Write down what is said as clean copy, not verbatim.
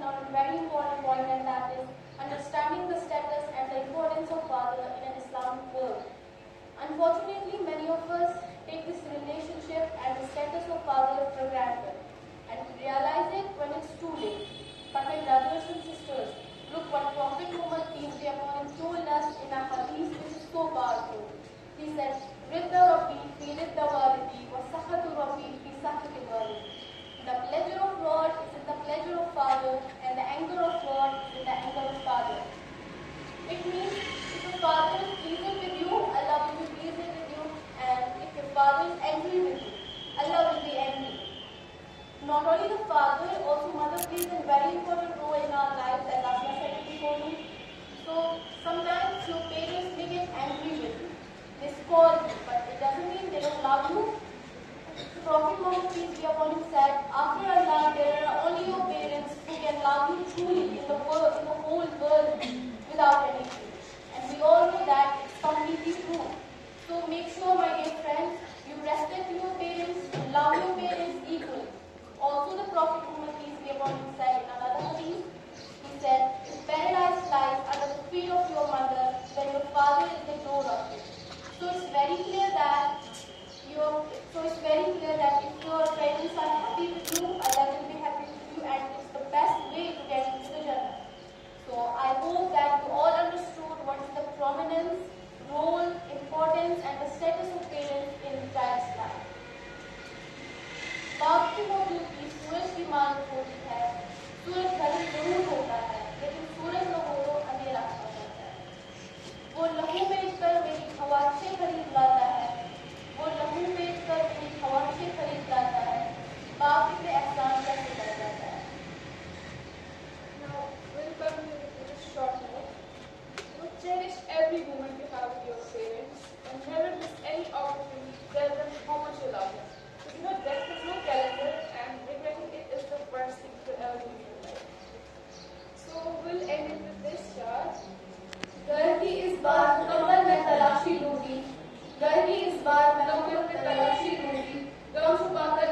on a very important point, and that is understanding the status and the importance of father in an Islamic world. Unfortunately, many of us take this relationship and the status of father for granted and realize it when it's too late. But my brothers and sisters, look what Prophet Muhammad peace be upon him told us in a hadith which is so powerful. He said, Ridda Rabbi fi ridda walidi wa sakhatu Rabbi fi sakhati walidi. The pleasure of Lord is in the pleasure of father, and the anger of Lord is in the anger of father. It means if your father is pleased with you, Allah will be pleased with you, and if your father is angry with you, Allah will be angry. Not only the father, also mother plays a very important role in our lives, as Asma said it before me. So sometimes your parents may get angry with you. They scold you, but it doesn't mean they don't love you. The Prophet Muhammad peace be upon him said, after Allah, there are only your parents who can love you truly in the whole world without anything. And we all know that it's completely true. So make sure, my dear friends, you respect your parents, you love your parents equally. Also, the Prophet Muhammad peace be upon him said in another hadith, he said, if paradise lies under the feet of your mother, then your father is the door of it. So it's very clear that if your parents are happy with you, Allah will be happy with you, and it's the best way to get into the Jannah. So I hope that you all understood what is the prominence, role, importance, and the status of parents in the child's life. बाप की मौजूदगी सूरज की मान होती है, सूरज भले जरूर होता है, लेकिन सूरज न हो तो अंधेरा हो जाता है। वो लहू बेचकर मेरी ख्वाहिशें खरीद लाता है, वो लहू बेचकर मेरी ख्वाहिशें खरीद लाता है, बाप पे एहसान कैसे कर जाता है। Now, we'll continue with this short note. You cherish every moment you have with your parents and never miss any opportunity to tell them how much you love them. You know, death is no calendar, and regretting it is the worst thing to ever do in your life. So we'll end it with this chart. घर की इस बार मुकम्मल में तलाशी लूंगी, घर की इस बार मुकम्मल में तलाशी लूंगी, गम छुपाकर